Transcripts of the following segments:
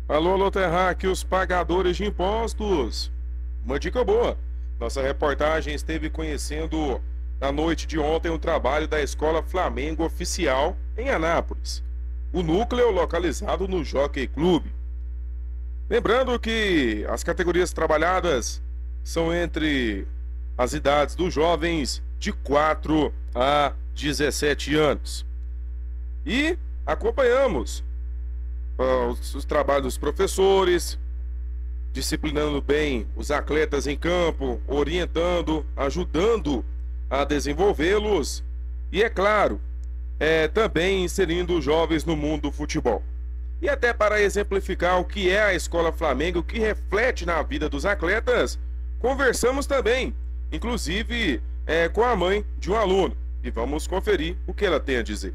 Alô, alô, terráqueos, pagadores de impostos. Uma dica boa. Nossa reportagem esteve conhecendo na noite de ontem o trabalho da Escola Flamengo Oficial em Anápolis. O núcleo localizado no Jockey Club. Lembrando que as categorias trabalhadas são entre as idades dos jovens de 4 a 17 anos. E acompanhamos os trabalhos dos professores, disciplinando bem os atletas em campo, orientando, ajudando a desenvolvê-los e, é claro, também inserindo os jovens no mundo do futebol. E até para exemplificar o que é a Escola Flamengo, o que reflete na vida dos atletas, conversamos também, inclusive com a mãe de um aluno. E vamos conferir o que ela tem a dizer.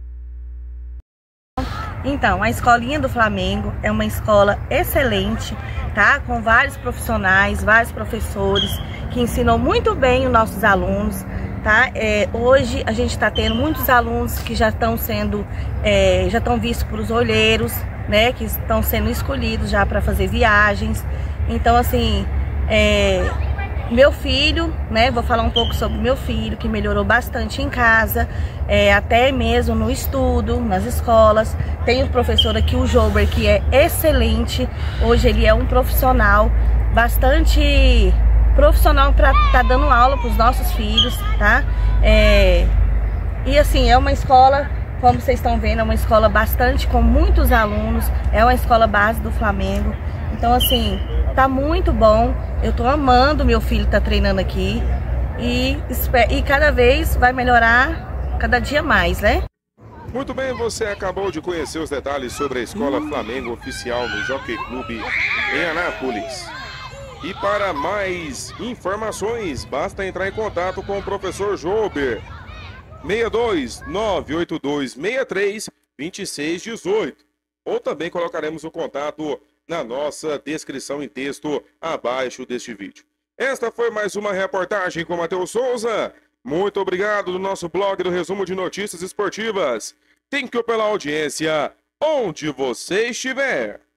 Então, a Escolinha do Flamengo é uma escola excelente, tá? Com vários profissionais, vários professores que ensinam muito bem os nossos alunos, tá? Hoje a gente está tendo muitos alunos que já estão sendo, já estão vistos por os olheiros, né? Que estão sendo escolhidos já para fazer viagens. Então, assim, meu filho, né? Vou falar um pouco sobre meu filho, que melhorou bastante em casa, até mesmo no estudo, nas escolas. Tem o professor aqui, o Jober, que é excelente. Hoje ele é um profissional, bastante profissional para estar dando aula para os nossos filhos, tá? E assim, é uma escola, como vocês estão vendo, é uma escola bastante, com muitos alunos. É uma escola base do Flamengo. Então, assim, tá muito bom. Eu tô amando meu filho tá treinando aqui. E cada vez vai melhorar, cada dia mais, né? Muito bem, você acabou de conhecer os detalhes sobre a Escola Flamengo Oficial no Jockey Club em Anápolis. E para mais informações, basta entrar em contato com o professor Jober, 62982632618. Ou também colocaremos o contato na nossa descrição em texto abaixo deste vídeo. Esta foi mais uma reportagem com Matheus Souza. Muito obrigado do nosso blog do Resumo de Notícias Esportivas. Thank you pela audiência, onde você estiver.